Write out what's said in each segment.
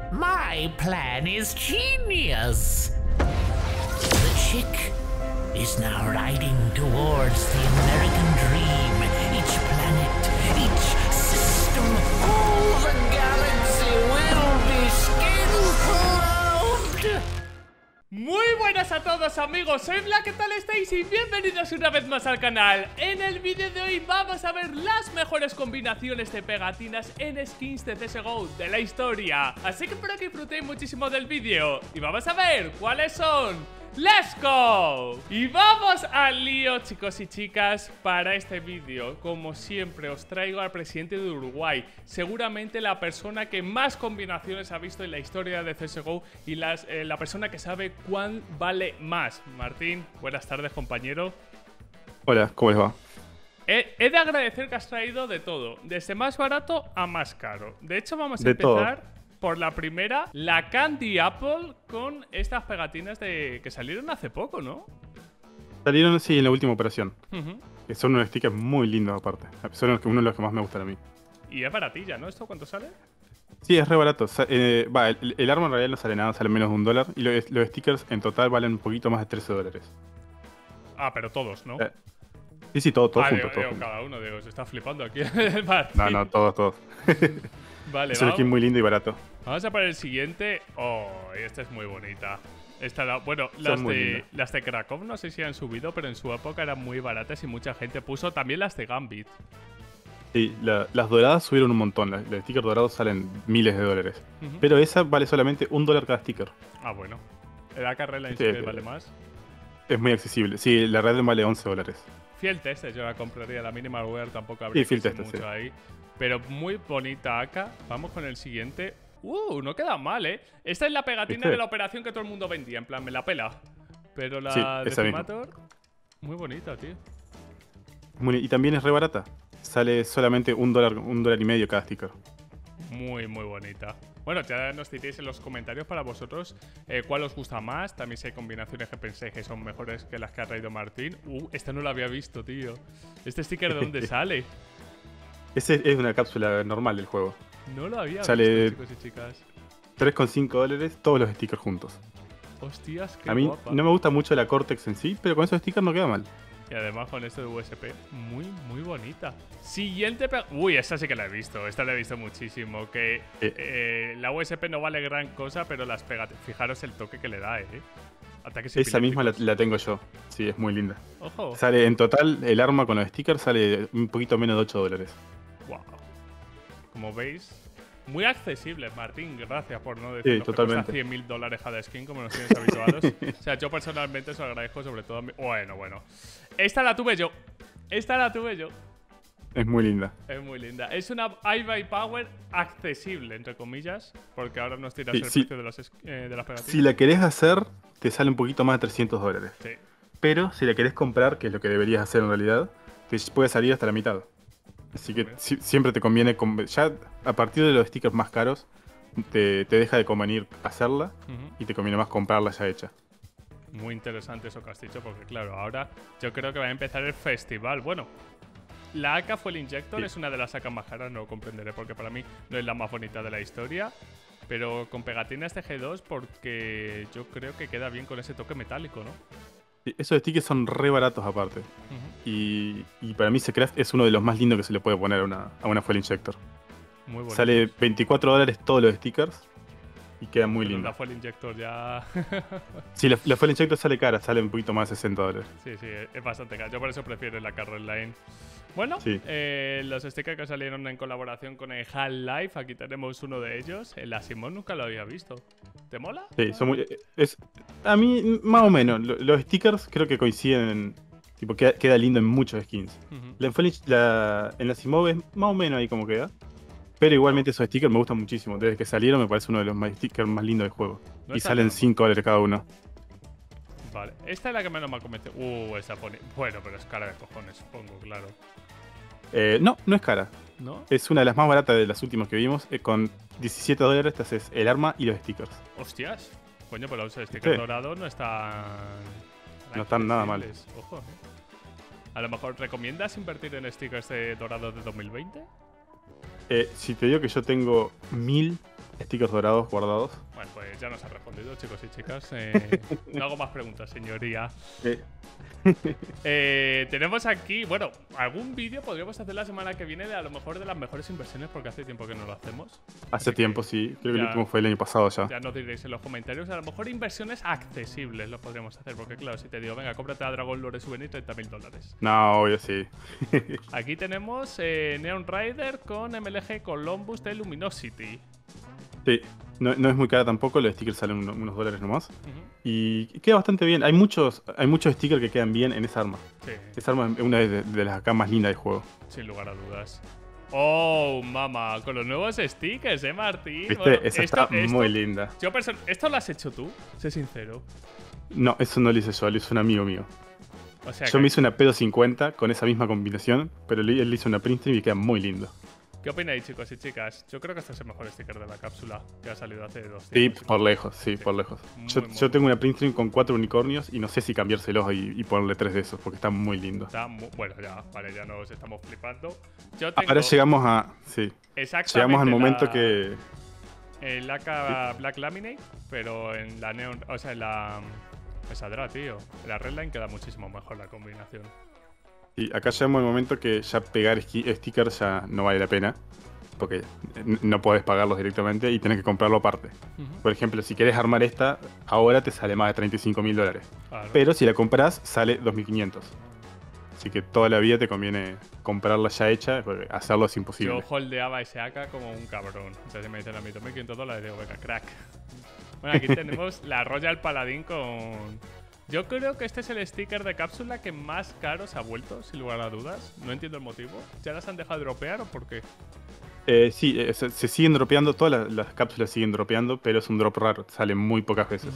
My plan is genius. The chick is now riding towards the American dream. Each planet, each system, all the galaxy will be skin-clothed. Muy buenas a todos amigos, soy Black, ¿qué tal estáis? Y bienvenidos una vez más al canal. En el vídeo de hoy vamos a ver las mejores combinaciones de pegatinas en skins de CSGO de la historia. Así que espero que disfrutéis muchísimo del vídeo y vamos a ver cuáles son. ¡Let's go! Y vamos al lío, chicos y chicas. Para este vídeo, como siempre, os traigo al presidente de Uruguay. Seguramente la persona que más combinaciones ha visto en la historia de CSGO y la persona que sabe cuán vale más. Martín, buenas tardes, compañero. Hola, ¿cómo les va? He de agradecer que has traído de todo, desde más barato a más caro. De hecho, vamos a De empezar todo. por la primera, la Candy Apple, con estas pegatinas que salieron hace poco, ¿no? Salieron, sí, en la última operación. Ujú. Que son unos stickers muy lindos aparte. Son uno de los que más me gustan a mí. Y es baratilla, ¿no? ¿Esto cuánto sale? Sí, es re barato. El arma en realidad no sale nada, sale menos de $1. Y los stickers en total valen un poquito más de $13. Ah, pero todos, ¿no? Sí, todo Ah, junto, todo junto. cada uno, se está flipando aquí. No, todos. Vale, Es un skin muy lindo y barato. vamos a poner el siguiente. Oh, esta es muy bonita. Bueno, Son muy lindas. las de Krakow no sé si han subido, pero en su época eran muy baratas y mucha gente puso también las de Gambit. Sí, las doradas subieron un montón. Los stickers dorados salen miles de dólares. Ujú. Pero esa vale solamente $1 cada sticker. Ah, bueno. El AK Red Sí, vale más. Es muy accesible. Sí, la red vale $11. Field Tester yo la compraría, la Minimal Wear tampoco habría Sí, Field que hacer Tester, mucho sí. ahí. Pero muy bonita AK. Vamos con el siguiente. No queda mal, ¿eh? Esta es la pegatina ¿Viste? de la operación que todo el mundo vendía, en plan, me la pela. Pero la Sí, de esa misma. Decimator, muy bonita, tío. Y también es re barata. Sale solamente $1 y medio cada sticker. Muy, muy bonita. Bueno, ya nos diréis en los comentarios para vosotros cuál os gusta más. También si hay combinaciones que penséis que son mejores que las que ha traído Martín. Esta no la había visto, tío. ¿Este sticker de dónde sale? Ese es una cápsula normal del juego. No lo había Sale- visto, chicos y chicas. $3,5, todos los stickers juntos. Hostias, qué A mí guapa. no me gusta mucho la Cortex en sí, pero con esos stickers no queda mal. Y además con esto de USP, muy, muy bonita. Siguiente esta sí que la he visto. Esta la he visto muchísimo. Que la USP no vale gran cosa, pero las pegatinas. Fijaros el toque que le da, Ataques Esa misma epilépticos. la tengo yo. Sí, es muy linda. Ojo. Sale en total, el arma con los stickers sale un poquito menos de $8. Wow. Como veis, muy accesibles, Martín. Gracias por no decirnos que totalmente. cuesta $100.000 cada skin, como nos tienes habituados. O sea, yo personalmente os agradezco sobre todo a mí. Bueno. Esta la tuve yo. Es Es muy linda. Es muy linda. Es una iBuy Power accesible, entre comillas, porque ahora nos tiras Sí, el sí. precio de las pegatinas. Si la querés hacer, te sale un poquito más de $300. Sí. Pero si la querés comprar, que es lo que deberías hacer en realidad, te puede salir hasta la mitad. Así que siempre te conviene. Ya a partir de los stickers más caros, te deja de convenir hacerla Ujú. y te conviene más comprarla ya hecha. Muy interesante eso que has dicho, porque claro, ahora yo creo que va a empezar el festival. Bueno, la AK fue el Injector, Sí. es una de las AK más caras, no lo comprenderé porque para mí no es la más bonita de la historia. Pero con pegatinas de G2 porque yo creo que queda bien con ese toque metálico, ¿no? Sí, esos stickers son re baratos aparte. Ujú. Y para mí Secraft es uno de los más lindos que se le puede poner a una Fuel Injector. Muy bonito. Sale $24 todos los stickers y queda muy Pero lindo. la fue el Injector ya. Sí, la Fuel Injector sale cara, sale un poquito más de $60. Sí, es bastante caro. Yo por eso prefiero la Carrel Line. Bueno, Sí. los stickers que salieron en colaboración con el Half-Life, aquí tenemos uno de ellos. El Asimov nunca lo había visto. ¿Te mola? Sí, son muy. A mí, más o menos. Los stickers creo que coinciden en. Tipo, queda lindo en muchos skins. Ujú. En la Simov es más o menos ahí como queda. Pero igualmente esos stickers me gustan muchísimo. Desde que salieron me parece uno de los stickers más lindos del juego. No Y está salen mal. $5 cada uno. Vale, esta es la que menos me ha convencido. Esa pone. Bueno, pero es cara de cojones, supongo, claro. No es cara. ¿No? Es una de las más baratas de las últimas que vimos. Con $17 te haces el arma y los stickers. Hostias. Coño, pero los stickers Sí. dorados no están. No están nada mal. accesibles. Ojo, A lo mejor, ¿recomiendas invertir en stickers de dorados de 2020? Si te digo que yo tengo 1000 stickers dorados guardados. Bueno, pues ya nos ha respondido, chicos y chicas. No hago más preguntas, señoría. Tenemos aquí, bueno, algún vídeo podríamos hacer la semana que viene de a lo mejor de las mejores inversiones, porque hace tiempo que no lo hacemos. Hace tiempo, sí. Creo que el último fue el año pasado ya. Ya nos diréis en los comentarios. A lo mejor inversiones accesibles lo podríamos hacer, porque claro, si te digo, venga, cómprate a Dragon Lore Souvenir, $30.000. No, obvio, sí. Aquí tenemos Neon Rider con MLG Columbus de Luminosity. Sí, no es muy cara tampoco, los stickers salen unos dólares nomás. Y queda bastante bien. Hay muchos stickers que quedan bien en esa arma. Sí. Esa arma es una de las acá más lindas del juego. Sin lugar a dudas. Oh, mamá, con los nuevos stickers, Martín. ¿Viste? Bueno, esa está muy linda. ¿Esto lo has hecho tú? Sé sincero. No, eso no lo hice yo, lo hizo un amigo mío. O sea, Yo me hice una Pedo 50 con esa misma combinación, pero él hizo una print stream y queda muy lindo. ¿Qué opináis, chicos y chicas? Yo creo que este es el mejor sticker de la cápsula que ha salido hace 2 Sí, días. por lejos, sí, por lejos. Yo tengo una print stream con 4 unicornios y no sé si cambiárselos y ponerle 3 de esos, porque está muy lindo. Está bueno, ya, vale, ya nos estamos flipando. Yo tengo Ahora llegamos a... Sí. exactamente Llegamos al momento que... El AK Black Laminate, pero en la Neon... O sea, en la... Me saldrá, tío. En la Redline queda muchísimo mejor la combinación. Y acá llegamos al momento que ya pegar stickers ya no vale la pena. Porque no podés pagarlos directamente y tenés que comprarlo aparte. Por ejemplo, si querés armar esta, ahora te sale más de $35.000. Claro. Pero si la compras, sale 2.500. Así que toda la vida te conviene comprarla ya hecha, porque hacerlo es imposible. Yo holdeaba ese AK como un cabrón. O sea, si me dicen a mí $2.500, digo, venga, crack. Bueno, aquí tenemos la Royal Paladin con... Yo creo que este es el sticker de cápsula que más caro se ha vuelto, sin lugar a dudas. No entiendo el motivo. ¿Ya las han dejado dropear o por qué? Sí, se siguen dropeando, todas las cápsulas siguen dropeando, pero es un drop raro, sale muy pocas veces.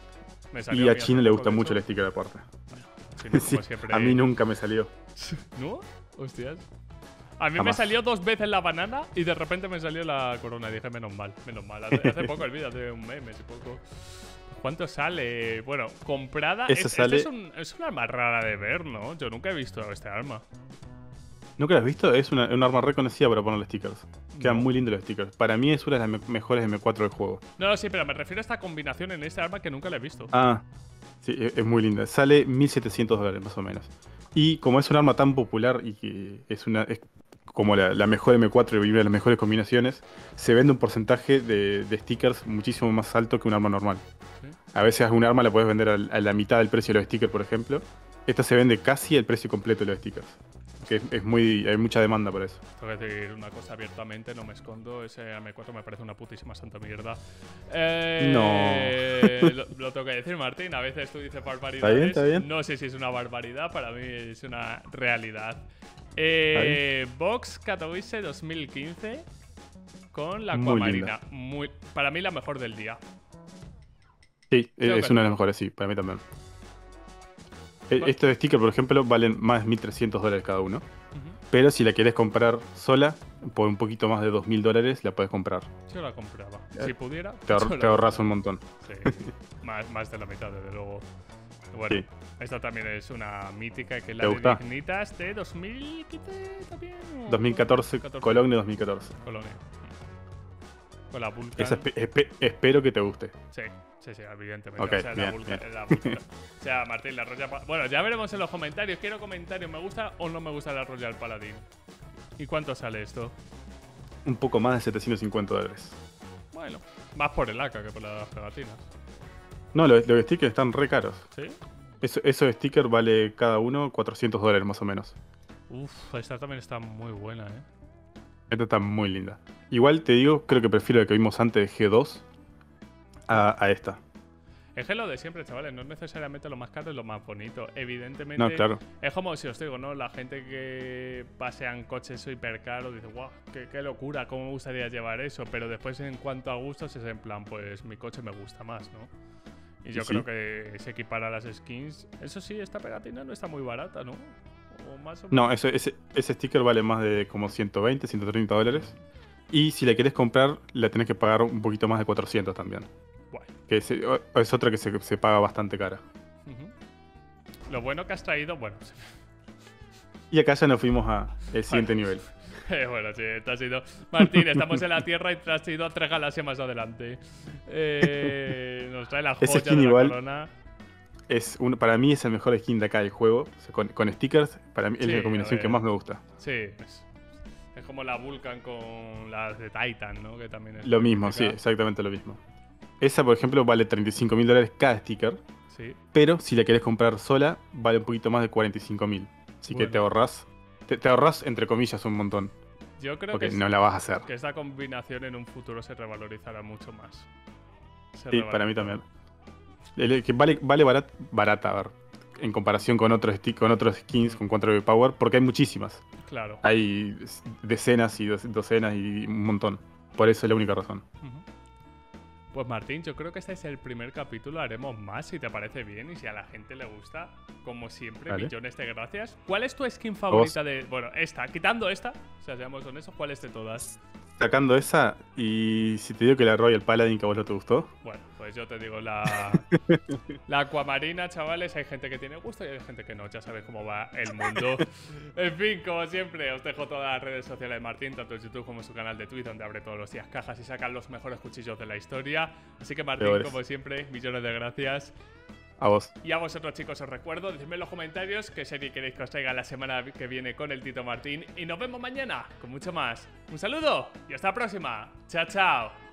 Y a China le gusta mucho el sticker aparte. Sí, no, como siempre. A mí nunca me salió. ¿No? Hostias. A mí Jamás. me salió 2 veces la banana y de repente me salió la corona. Y dije, menos mal, menos mal. Hace poco el vídeo, hace un mes y poco. ¿Cuánto sale? Bueno, comprada. Sale... es un arma rara de ver, ¿no? Yo nunca he visto este arma. ¿Nunca lo has visto? Es un arma reconocida para ponerle stickers. Quedan No. muy lindos los stickers. Para mí es una de las mejores M4 del juego. No, sí, pero me refiero a esta combinación en este arma que nunca la he visto. Ah, sí, es muy linda. Sale $1.700 más o menos. Y como es un arma tan popular y que es como la mejor M4 y una de las mejores combinaciones, se vende un porcentaje de stickers muchísimo más alto que un arma normal. ¿Sí? A veces un arma la puedes vender a la mitad del precio de los stickers, por ejemplo. Esta se vende casi el precio completo de los stickers. Que hay mucha demanda por eso. Tengo que decir una cosa abiertamente, no me escondo. Ese M4 me parece una putísima santa mierda. Lo tengo que decir, Martín. A veces tú dices barbaridades. Está bien. No sé si es una barbaridad, para mí es una realidad. Vox Katowice 2015 con la Muy Aquamarina. Para mí la mejor del día. Sí, Creo es que una de las mejores, sí, para mí también. Estos stickers, por ejemplo, valen más de $1.300 cada uno. Pero si la querés comprar sola, por un poquito más de $2.000, la puedes comprar. Yo la compraba. Si pudiera. Te ahorras un montón. Sí, más de la mitad, desde luego. Bueno, Sí. esta también es una mítica que es ¿Te la de gusta? Dignitas de 2015 también. ¿o? 2014, Cologne 2014. Colonia. Con la Vulcan. Esa espero que te guste. Sí, evidentemente. Ok, o sea, bien, la Vulcan, bien. la Vulcan. O sea, Martín, la Royal Paladin. Bueno, ya veremos en los comentarios. Quiero comentarios. ¿Me gusta o no me gusta la Royal Paladin? ¿Y cuánto sale esto? Un poco más de $750. Bueno, más por el AK que por las pegatinas. No, los stickers están re caros. ¿Sí? Esos stickers vale cada uno $400 más o menos. Uf, esta también está muy buena, Esta está muy linda. Igual te digo, creo que prefiero la que vimos antes de G2 a esta. Es que lo de siempre, chavales, no es necesariamente lo más caro, es lo más bonito. Evidentemente, No, claro. es como si os digo, ¿no? La gente que pasean coches hiper caros dice, guau, qué locura, cómo me gustaría llevar eso. Pero después, en cuanto a gustos, es en plan, pues mi coche me gusta más, ¿no? Y yo Sí. creo que se equipara a las skins. Eso sí, esta pegatina no está muy barata, ¿no? O más o No, menos. ese sticker vale más de como $120, $130. Y si la querés comprar, la tenés que pagar un poquito más de 400 también. Guay. Que es otra que se paga bastante cara. Lo bueno que has traído, bueno, Y acá ya nos fuimos al siguiente nivel. Bueno, sí, te has ido. Martín, estamos en la Tierra y te has ido a 3 galaxias más adelante. Nos trae la Ese joya skin de la igual corona. Para mí es el mejor skin de acá del juego. O sea, con stickers, para mí es Sí, la a combinación que ver. más me gusta. Sí, es como la Vulcan con las de Titan, ¿no? Que también es Lo muy mismo, sí, típica. exactamente lo mismo. Esa, por ejemplo, vale $35.000 cada sticker. Sí. Pero si la querés comprar sola, vale un poquito más de 45.000. Así que Bueno. te ahorrás. Te ahorrás, entre comillas, un montón. Yo creo Porque que, no la vas a hacer. que esta combinación en un futuro se revalorizará mucho más. Sí, para mí también. Que vale barata, a ver. En comparación con otros skins con 4 Power, porque hay muchísimas. Claro. Hay decenas y docenas y un montón. Por eso es la única razón. Ujú. Pues Martín, yo creo que este es el primer capítulo, haremos más si te parece bien y si a la gente le gusta, como siempre, Vale. millones de gracias. ¿Cuál es tu skin favorita de...? Bueno, esta, quitando esta, o sea, seamos honestos, ¿cuál es de todas? Sacando esa, y si te digo que la Royal Paladin que a vos no te gustó, Bueno, pues yo te digo la Aquamarina, chavales, hay gente que tiene gusto y hay gente que no, ya sabes cómo va el mundo. En fin, como siempre, os dejo todas las redes sociales de Martín, tanto en YouTube como en su canal de Twitch, donde abre todos los días cajas y sacan los mejores cuchillos de la historia. Así que Martín, Peores. como siempre, millones de gracias. a vos. Y a vosotros, chicos, os recuerdo, decidme en los comentarios qué serie queréis que os traiga la semana que viene con el Tito Martín. Y nos vemos mañana con mucho más. Un saludo y hasta la próxima. Chao, chao.